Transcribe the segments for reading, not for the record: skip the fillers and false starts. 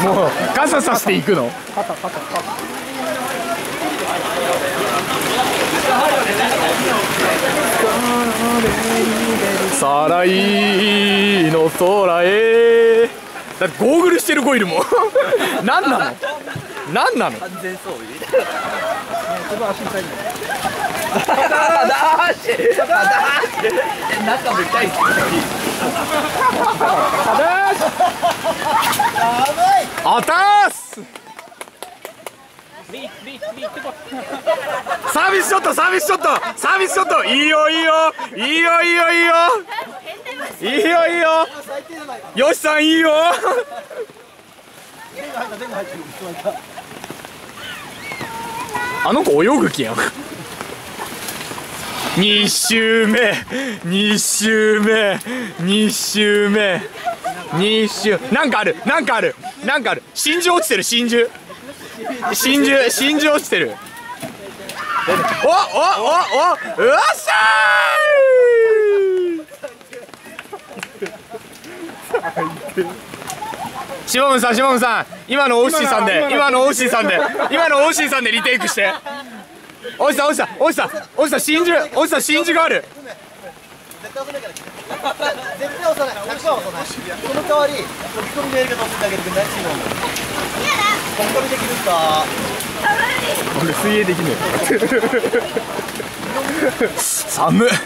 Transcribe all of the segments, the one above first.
もう傘さしていくの。さらいの空へ。だってゴーグルしてる子いるもん。何なの何なの。 完全装備みたいな。中も痛いっすよ。 あたーす。サービスショットサービスショットサービスショット。いいよいいよいいよいいよいいよいいよいいよ。よしさんいいよ。あの子泳ぐ気やん。2周目2周目2周目2周。なんかあるなんかあるなんかある。真珠落ちてる真珠真珠真珠落ちてる。おおおおよっしゃー。シモムさんシモムさん今のオッシーさんで今のオッシーさんで今のオッシーさんでリテイクして。オッシーさんオッシーさんオッシーさんオッシーさん真珠オッシーさん真珠がある。 絶対押さない100%押さない。その代わり飛び込みのやり方を教えてあげてくれない？シモン飛び込みできるんか。 俺水泳できねえ。寒っ。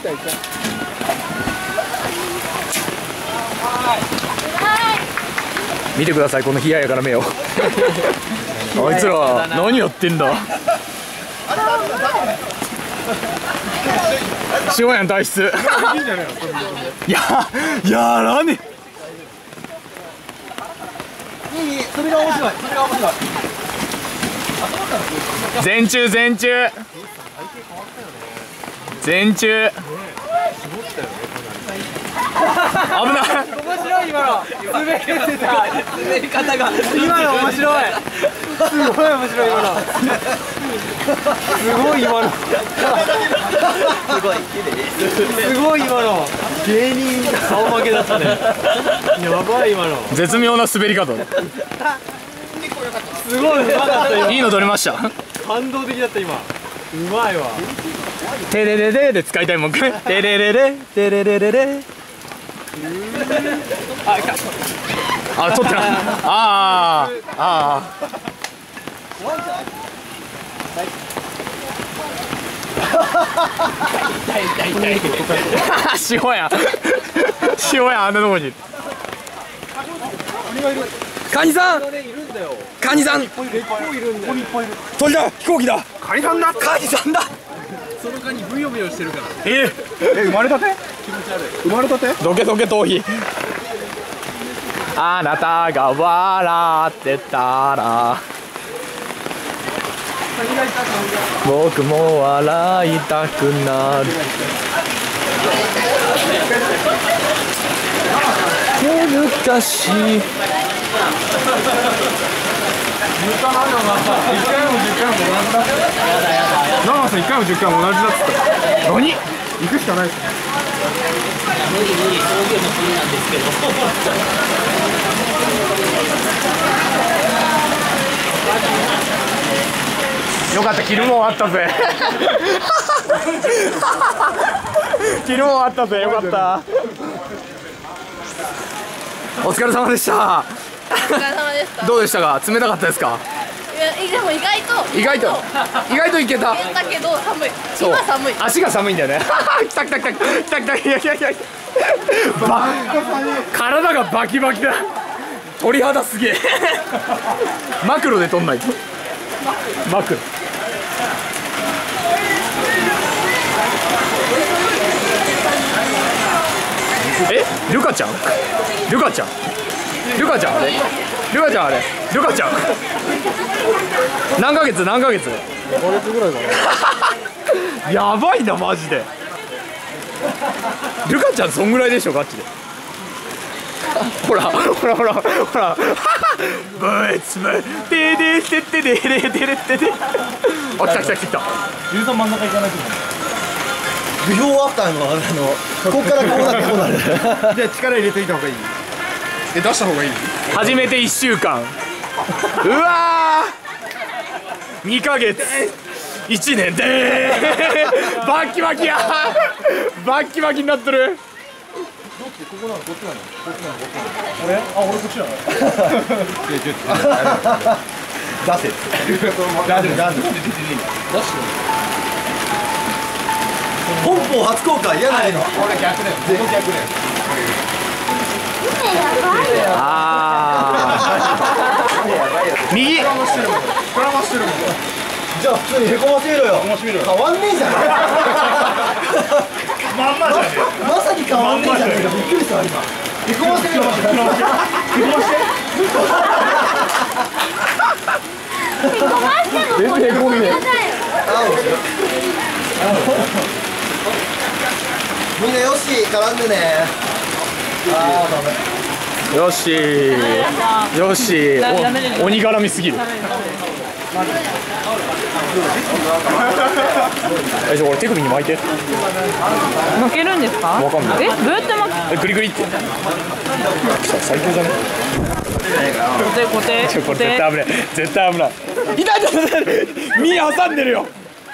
見てくださいこの冷ややから目を。あいつら何やってんだ。塩やん体質。やらねいいそれが面白いそれが面白い。 全中全中全中。危ない。 面白い今の。滑り方が今の面白い。すごい面白い今の。すごい今の。 すごいすごい今の。芸人顔負けだったね。やばい今の。 絶妙な滑り方。 すごいうまかった今。 いいの取れました。 感動的だった今。うまいわ。 テレレレで使いたいもん。テレレレテレレレレ。あ、取ってない。ああ。塩や。塩やあんなとこに。カニさん。カニさん。鳥だ。飛行機だ。カニさんだ。カニさんだ。 その間にブヨブヨしてるから。 生まれたて？生まれたて？どけどけ頭皮。あなたが笑ってたら僕も笑いたくなる。難しい。 1回も10回も同じだって。長さ1回も10回も同じだっつった。 何？ 行くしかないですね。 無理表現も無理なんですけど。 よかった着るもんあったぜ。着るもんあったぜよかった。お疲れ様でした。 お疲れ様でした。 どうでしたか？冷たかったですか？ いや、でも意外といけた。 いけたけど寒い。 そう今寒い。 足が寒いんだよね。来た来た来た来た来た。いやいやいや。体がバキバキだ。鳥肌すげえ。マクロで撮んないと。マクロ。ルカちゃん？ルカちゃん？ルカちゃんあれ？ルカちゃんあれ？ルカちゃん？何ヶ月？何ヶ月？5ヶ月ぐらいかな。やばいなマジで。ルカちゃんそんぐらいでしょガチで。ほらほらほらほら。ブーツブーテデテテデレデレテデ。あ来た来た来た。 ゆうさん真ん中行かないと。 不評あったのここからこうなってこうなる。 じゃあ力入れていた方がいい。 出した方がいい？ 初めて1週間うわー2ヶ月1年でーバッキバキやバッキバキになってる。 ここなのこっちなのこっちなのこっちなの俺？あ、俺こっちなの？ 出せ本邦初公開嫌ないの。 俺逆だよ。俺逆だよ。 右ドラマしてるもん。 じゃあ普通にへこませろよ。変わんねえじゃん。 まんまじゃねまさに変わんねえじゃねえか。びっくりした今。へこませろよ。 全然へこみねみんなよし絡んでね。 よしよし鬼絡みすぎる。俺手首に巻いて。 負けるんですか？ わかんない。 どうやって負け？ グリグリって最強じゃね？ 固定これ絶対危ない絶対危ない。痛い身挟んでるよ。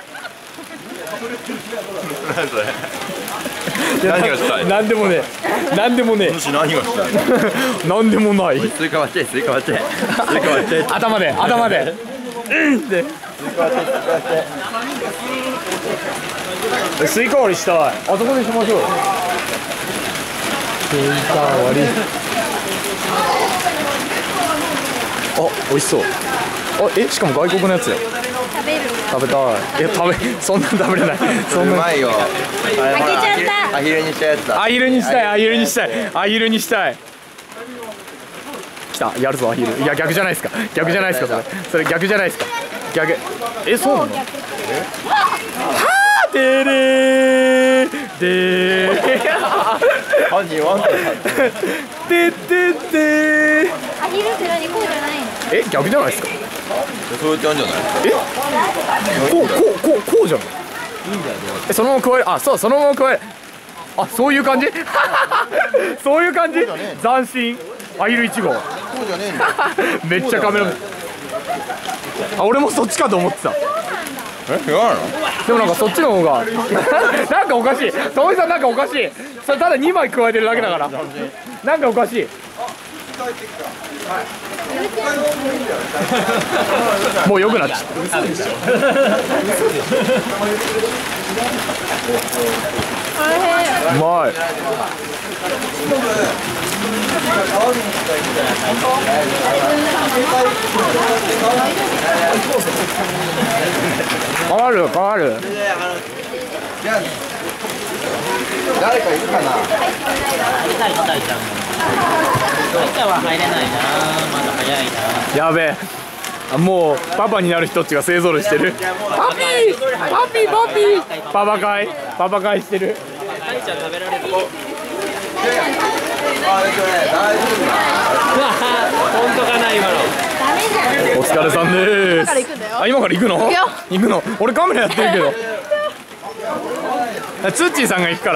何がしたい？ なんでもねなんでもね何がしたい？ なんでもない。 スイカ割ってスイカ割ってスイカ割って頭でうんってスイカ割りしたい。あそこでしましょう。スイカ割りあ、美味しそう。あ、しかも外国のやつや。食べたい。そんなん食べれない。そんなうまいよ。 開けちゃった。 アヒルにしたやつだ。 アヒルにしたいアヒルにしたいアヒルにしたい。来た、やるぞアヒル。いや逆じゃないですか逆じゃないですかそれ逆じゃないですか逆。そうなの？はーでれーでーハニーワンコでででアヒルって何こうじゃないの？ 逆じゃないですか。 そうやってやるんじゃない？ こうじゃん。そのまま加える。あ、そう、そのまま加える。あ、そういう感じそういう感じ。斬新アヒル1号。 そうじゃねえんだ。 めっちゃカメラ。あ、俺もそっちかと思ってた。 違うの？ でもなんかそっちの方がなんかおかしい。トモさんなんかおかしい。それただ2枚加えてるだけだからなんかおかしい。もう良くなっちゃった。うまい。変わる。 誰かいるかな。 やべえ。もうパパになる人たちが勢ぞろいしてる。パピーパパ会してる。 本当かな今の。 お疲れさんです。あ、今から行くの？行くの？俺カメラやってるけど。ツッチーさんが行くから。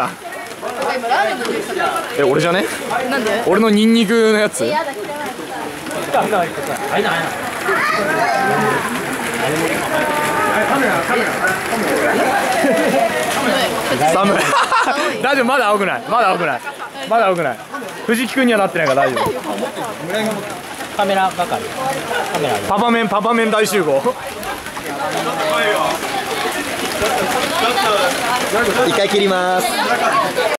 俺じゃね？ なんで？ 俺のニンニクのやつ。寒い。大丈夫、まだ青くない。藤木君にはなってないから大丈夫。 カメラ係。 パパメン大集合。 一回切ります。